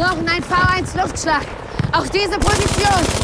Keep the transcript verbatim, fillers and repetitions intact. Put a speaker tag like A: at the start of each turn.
A: brauchen einen V eins Luftschlag. Auf diese Position.